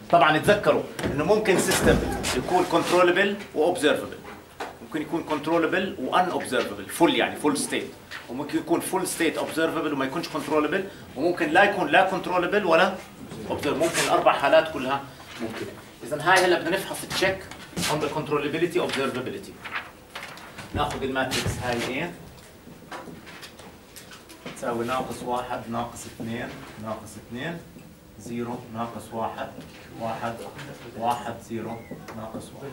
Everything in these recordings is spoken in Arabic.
طبعا تذكروا انه ممكن سيستم يكون كنترولبل واوبزرفبل، ممكن يكون كنترولبل وان اوبزرفبل فول، يعني فول ستيت، وممكن يكون فول ستيت اوبزرفبل وما يكونش كنترولبل، وممكن لا يكون لا كنترولبل ولا اوبزرفبل، ممكن الاربع حالات كلها ممكنه. اذا هاي هلا بدنا نفحص تشيك on the controllability observability. ناخذ الماتريكس هاي A تساوي ناقص 1 ناقص 2 ناقص 2 0 ناقص 1 1 1 0 ناقص 1.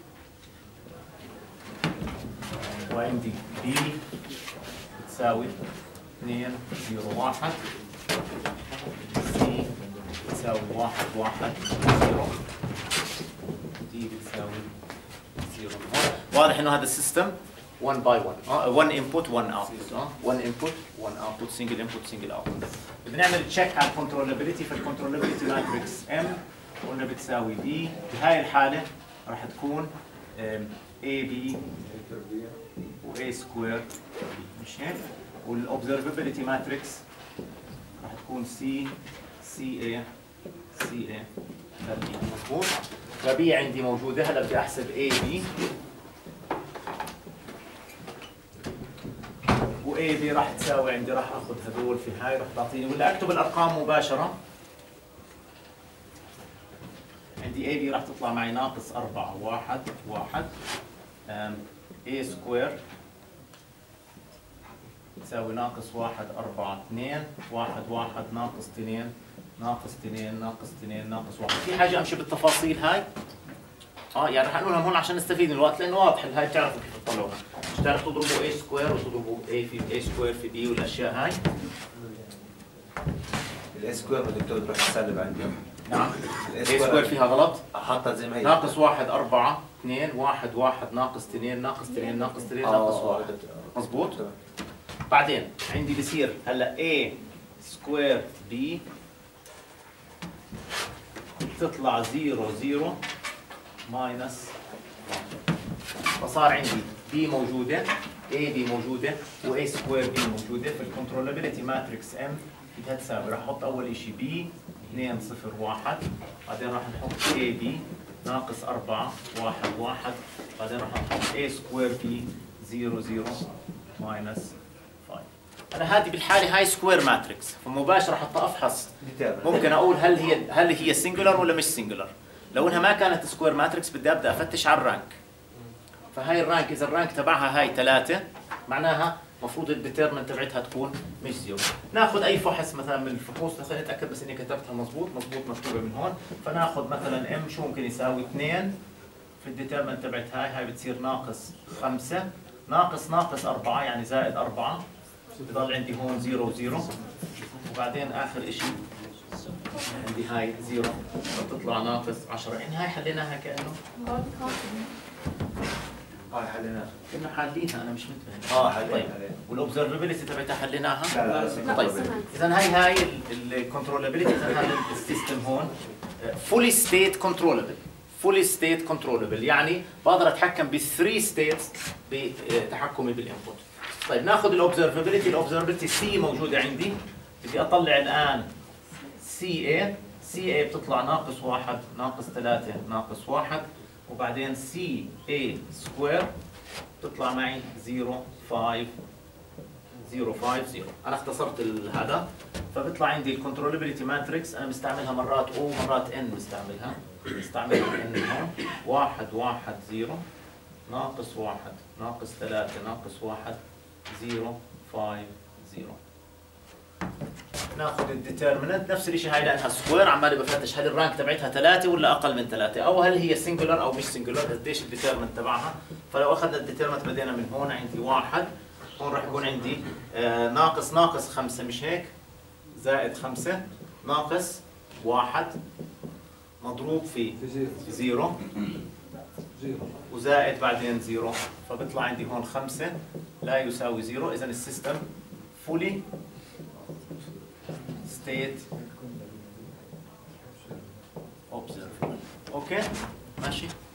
وعندي B تساوي 2 0 1 C تساوي 1 1 0 D بتساوي 0. واضح انه هذا السيستم 1 باي 1 1 انبوت 1 اوتبوت 1 انبوت 1 اوتبوت سنجل انبوت سنجل اوتبوت. بدنا نعمل تشيك على الكنترولابيلتي، فالكنترولابيلتي ماتريكس M قلنا بتساوي B. بهاي الحالة راح تكون AB و A سكوير مش هيك؟ والاوبزرفابيلتي ماتريكس راح تكون C CA CA مضبوط. فبي عندي موجودة، هلا بدي احسب AB و AB راح تساوي عندي، راح اخذ هذول في هاي راح تعطيني، ولا اكتب الارقام مباشرة. عندي AB راح تطلع معي ناقص 4 1 1 A سكوير تساوي ناقص 1 4 2 1 1 ناقص 2 ناقص 2 ناقص 2 ناقص 1. في حاجة امشي بالتفاصيل هاي؟ يعني رح نقولها هون عشان نستفيد من الوقت، لانه واضح هاي بتعرفوا كيف تطلعوها. مش تعرف تضربوا A سكوير وتضربوا A في A سكوير في B والاشياء هاي. الاي سكوير دكتور بروح تسلب عندي. نعم. A سكوير فيها غلط؟ احطها زي ما هي. ناقص 1 4 2 1 1 ناقص 2 ناقص 2 ناقص 2 ناقص 1. مضبوط؟ بعدين عندي بصير هلا A سكوير B تطلع 0 0 ماينس 1. فصار عندي B موجودة، AB موجودة، و A سكوير B موجودة. في الكنترولابيلتي ماتريكس M بدها تساوي، راح احط اول شيء B 2 0 1، بعدين راح نحط AB ناقص 4 1 1، بعدين راح نحط A سكوير B 0 0 ماينس 5. انا هذه بالحالة هاي سكوير ماتريكس، فمباشرة حتى افحص ممكن اقول هل هي سنجولار ولا مش سنجولار. لو انها ما كانت سكوير ماتريكس بدي ابدا افتش على الرانك. فهاي الرانك اذا الرانك تبعها هاي 3 معناها المفروض الديترمنت تبعتها تكون مش 0. ناخذ اي فحص مثلا من الفحوص، خليني اتاكد بس اني كتبتها مضبوط مكتوبه من هون. فناخذ مثلا M شو ممكن يساوي 2 في الديترمنت تبعت هاي بتصير ناقص 5 ناقص 4 يعني زائد 4، بضل عندي هون 0 0، وبعدين اخر شيء عندي هاي 0 بتطلع ناقص 10. يعني هاي حليناها كانه حليناها كنا حالينها، انا مش منتبه. حليناها. طيب والأوبزرفابيلتي تبعتها حليناها؟ لا. طيب اذا هاي الكنترولابيلتي، اذا هذا السيستم هون فولي ستيت كنترولبل. فولي ستيت كنترولبل يعني بقدر اتحكم بالثري ستيتس بتحكمي بالانبوت. طيب ناخذ الاوبزرفابيلتي سي موجوده عندي، بدي اطلع الان سي اي بتطلع ناقص 1 ناقص 3 ناقص 1، وبعدين سي اي سكوير بتطلع معي 0 5 0 5 0. انا اختصرت هذا، فبيطلع عندي الكنترولابيلتي ماتريكس. انا بستعملها مرات او مرات ان بستعملها ان هون 1 1 0 ناقص 1 ناقص 3 ناقص 1 0 5 0. ناخذ الديترمننت نفس الشيء، هاي لانها سكوير عمالي بفتش هل الرانك تبعتها 3 ولا اقل من 3، او هل هي سنجولار او مش سنجولار، قديش الديترمنت تبعها. فلو اخذنا الديترمنت بدينا من هون عندي 1، هون راح يكون عندي ناقص 5 مش هيك، زائد 5 ناقص 1 مضروب في 0 وزائد بعدين 0، فبيطلع عندي هون 5 لا يساوي 0. اذا السيستم فولي ستيت observable. اوكي ماشي.